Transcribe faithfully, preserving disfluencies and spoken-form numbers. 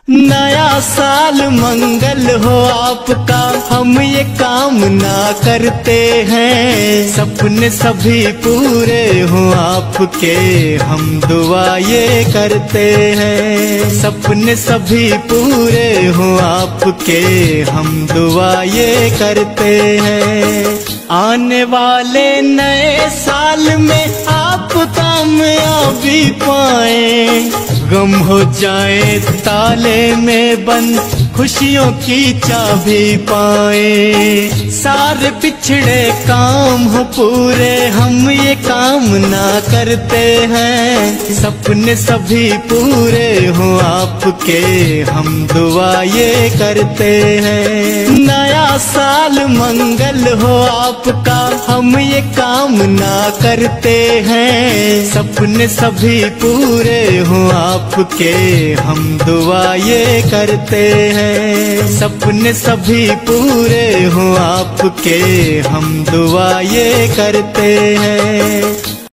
नया साल मंगल हो आपका, हम ये कामना करते हैं। सपने सभी पूरे हो आपके, हम दुआ ये करते हैं। सपने सभी पूरे हो आपके, हम दुआ ये करते हैं। आने वाले नए साल में आप कामयाबी पाएं, गम हो जाए ताले में बंद, खुशियों की चाबी पाए। सारे पिछड़े काम हो पूरे, हम ये कामना करते हैं। सपने सभी पूरे हो आपके, हम दुआ ये करते हैं। नया साल मंगल हो आपका, हम ये कामना करते हैं। सपने सभी पूरे हो आपके, हम दुआ ये करते हैं। सपने सभी पूरे हो आपके, हम दुआ ये करते हैं।